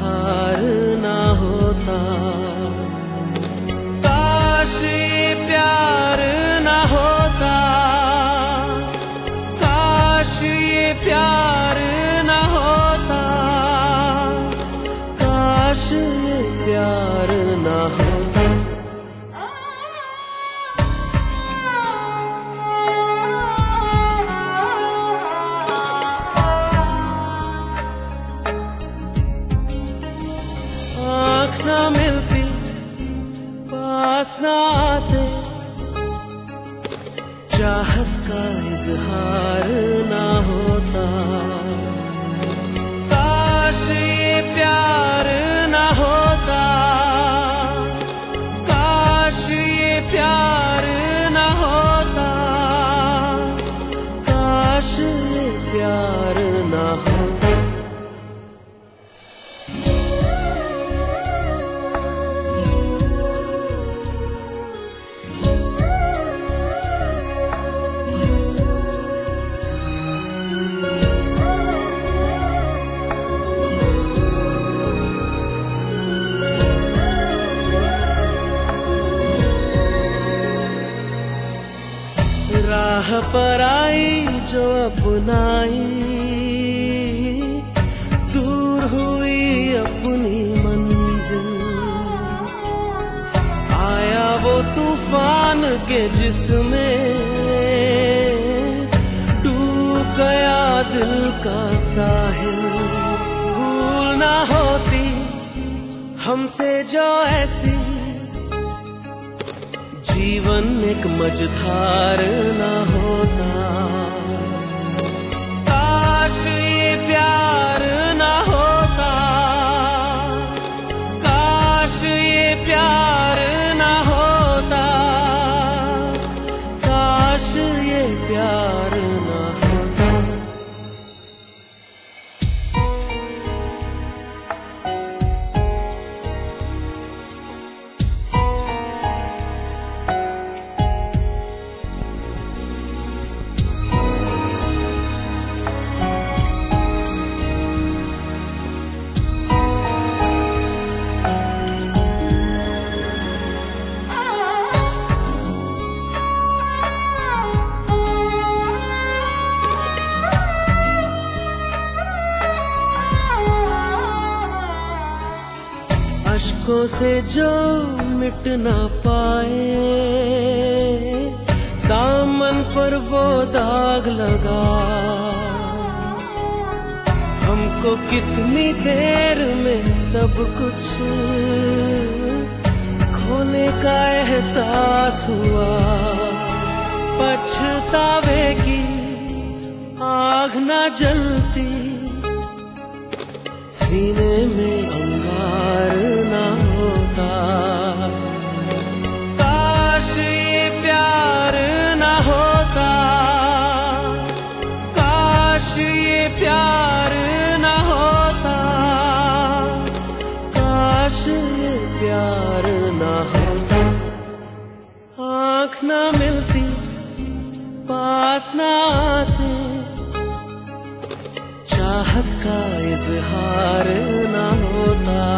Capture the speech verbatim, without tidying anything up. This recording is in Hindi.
इजहार ना होता। काश ये प्यार ना होता, काश ये प्यार ना होता, काश ये प्यार ना होता। आँख ना मिलती, पास ना आते, चाहत का इजहार ना होता। काश ये प्यार ना होता, काश ये प्यार ना होता, काश ये प्यार ना होता। राह पर आई जो अपनाई, दूर हुई अपनी मंजिल। आया वो तूफान के जिसमें डूब गया दिल का साहिल। भूल ना होती हमसे जो ऐसी, जीवन एक मझधार ना होता। काश ये प्यार ना होता, काश ये प्यार ना होता, काश ये प्यार ना होता। अश्कों से जो मिट ना पाए, दामन पर वो दाग लगा। हमको कितनी देर में सब कुछ खोने का एहसास हुआ। पछतावे की आग ना जलती, सीने में अंगार ना होता। काश ये प्यार ना होता, काश ये प्यार ना होता, काश ये प्यार ना होता। आँख ना मिलती, पास ना आते, चाहत का इजहार ना होता।